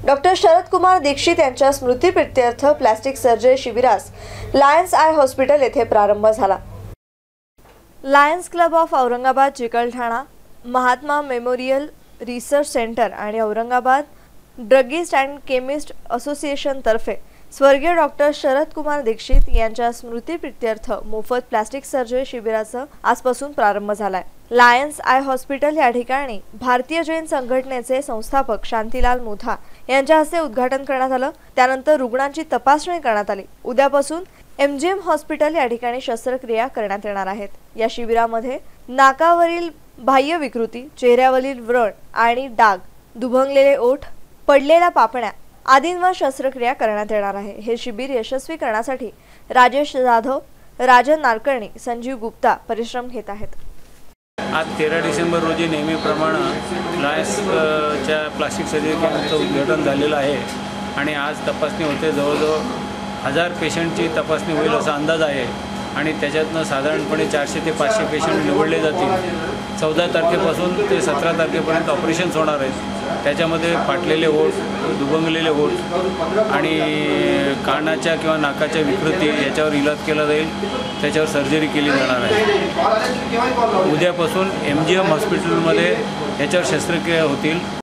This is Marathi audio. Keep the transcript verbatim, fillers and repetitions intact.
डॉक्टर शरद कुमार दीक्षित यांच्या स्मृतिप्रीत्यर्थ प्लास्टिक सर्जरी शिबिरास लायन्स आय हॉस्पिटल येथे प्रारंभ झाला। Lions club of Aurangabad, Chikalthana, Mahatma memorial research centre आणि Aurangabad druggist and chemist association तर्फे स्वर्गीय डॉक्टर शरद कुमार दीक्षित यांच्या स्मृतिप्रीत्यर्थ मोफत प्लास्टिक सर्जरी शिबिराचा आजपासून प्रारंभ झालाय। लायन्स आय हॉस्पिटल या ठिकाणी भारतीय जैन संघटनेचे संस्थापक शांतीलाल मुथा यांच्या हस्ते उद्घाटन करण्यात आलं। त्यानंतर रुग्णांची तपासणी करण्यात आली। उद्यापासून एमजीएम हॉस्पिटल या ठिकाणी शस्त्रक्रिया करण्यात येणार आहेत। या शिबिरामध्ये नाकावरील बाह्य विकृती, चेहऱ्यावरील व्रण आणि डाग, दुभंगलेले ओठ, पडलेल्या पापण्या आदींवर शस्त्रक्रिया करण्यात येणार आहे। हे शिबिर यशस्वी करण्यासाठी राजेश जाधव, राजन नारकर्णी, संजीव गुप्ता परिश्रम घेत आहेत। आज तेरा डिसेंबर रोजी नेहमीप्रमाणे लायन्सच्या प्लास्टिक सर्जरी कॅम्पचं उद्घाटन झालेलं आहे आणि आज तपासणी होते। जवळजवळ हजार पेशंटची तपासणी होईल असा अंदाज आहे आणि त्याच्यातनं साधारणपणे चारशे ते पाचशे पेशंट निवडले जातील। चौदा तारखेपासून ते सतरा तारखेपर्यंत ऑपरेशन्स होणार आहेत। त्याच्यामध्ये फाटलेले ओठ, दुभंगलेले ओठ आणि कानाच्या किंवा नाकाच्या विकृती याच्यावर इलाज केला जाईल, त्याच्यावर सर्जरी केली जाणार आहे। उद्यापासून एम जी एम हॉस्पिटलमध्ये याच्यावर शस्त्रक्रिया होतील।